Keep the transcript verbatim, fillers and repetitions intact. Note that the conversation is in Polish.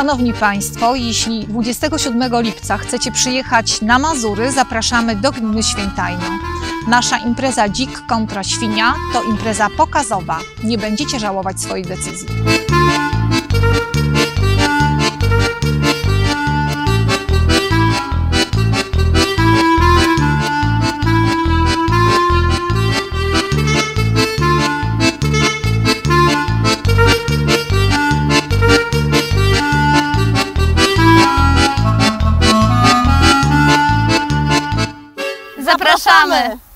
Szanowni Państwo, jeśli dwudziestego siódmego lipca chcecie przyjechać na Mazury, zapraszamy do gminy Świętajno. Nasza impreza Dzik kontra Świnia to impreza pokazowa. Nie będziecie żałować swojej decyzji. Zapraszamy!